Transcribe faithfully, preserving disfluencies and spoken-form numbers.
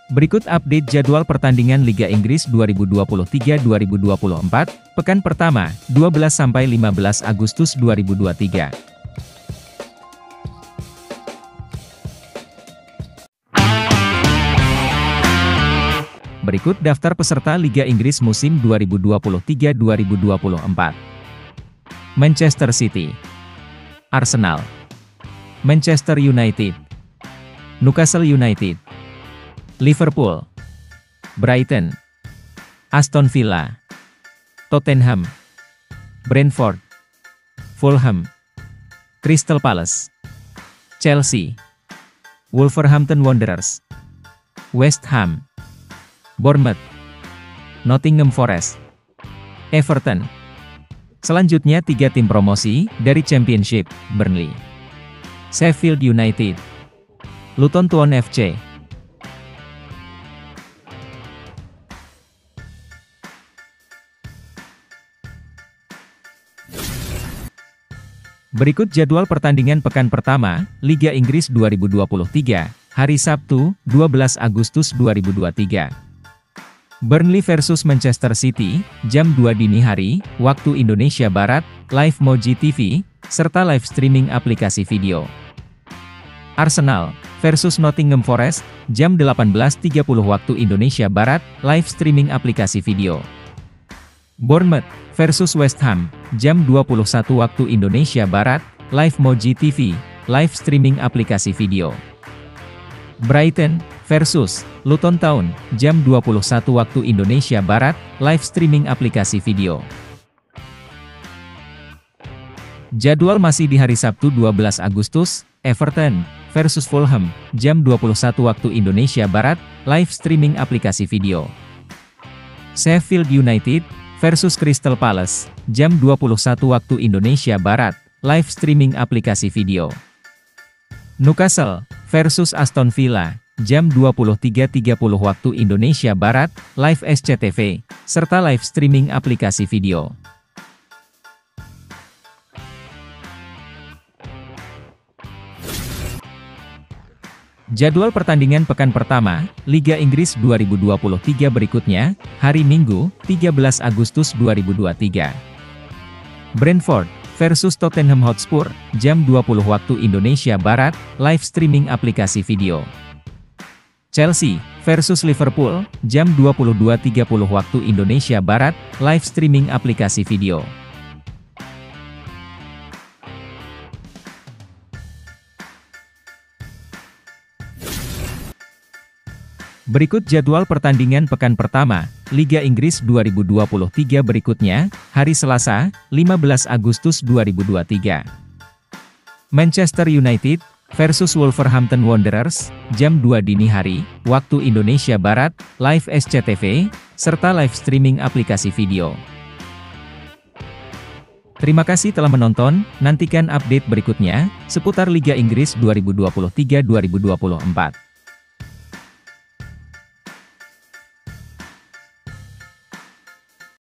Berikut update jadwal pertandingan Liga Inggris dua ribu dua puluh tiga dua ribu dua puluh empat, pekan pertama, dua belas sampai lima belas Agustus dua ribu dua puluh tiga. Berikut daftar peserta Liga Inggris musim dua ribu dua puluh tiga dua ribu dua puluh empat. Manchester City, Arsenal, Manchester United, Newcastle United, Liverpool, Brighton, Aston Villa, Tottenham, Brentford, Fulham, Crystal Palace, Chelsea, Wolverhampton Wanderers, West Ham, Bournemouth, Nottingham Forest, Everton. Selanjutnya tiga tim promosi dari Championship, Burnley, Sheffield United, Luton Town F C. Berikut jadwal pertandingan pekan pertama, Liga Inggris dua ribu dua puluh tiga, hari Sabtu, dua belas Agustus dua ribu dua puluh tiga. Burnley versus Manchester City, jam dua dini hari, waktu Indonesia Barat, live Moji T V, serta live streaming aplikasi video. Arsenal versus Nottingham Forest, jam delapan belas tiga puluh waktu Indonesia Barat, live streaming aplikasi video. Bournemouth versus West Ham, jam dua puluh satu waktu Indonesia Barat, live Moji T V, live streaming aplikasi video. Brighton versus Luton Town, jam dua puluh satu waktu Indonesia Barat, live streaming aplikasi video. Jadwal masih di hari Sabtu dua belas Agustus, Everton versus Fulham, jam dua puluh satu waktu Indonesia Barat, live streaming aplikasi video. Sheffield United versus Crystal Palace, jam dua puluh satu waktu Indonesia Barat, live streaming aplikasi video. Newcastle versus Aston Villa, jam dua puluh tiga tiga puluh waktu Indonesia Barat, live S C T V, serta live streaming aplikasi video. Jadwal pertandingan pekan pertama, Liga Inggris dua ribu dua puluh tiga berikutnya, hari Minggu, tiga belas Agustus dua ribu dua puluh tiga. Brentford versus Tottenham Hotspur, jam dua puluh waktu Indonesia Barat, live streaming aplikasi video. Chelsea versus Liverpool, jam dua puluh dua tiga puluh waktu Indonesia Barat, live streaming aplikasi video. Berikut jadwal pertandingan pekan pertama, Liga Inggris dua ribu dua puluh tiga berikutnya, hari Selasa, lima belas Agustus dua ribu dua puluh tiga. Manchester United versus Wolverhampton Wanderers, jam dua dini hari, waktu Indonesia Barat, live S C T V, serta live streaming aplikasi video. Terima kasih telah menonton, nantikan update berikutnya, seputar Liga Inggris dua ribu dua puluh tiga dua ribu dua puluh empat.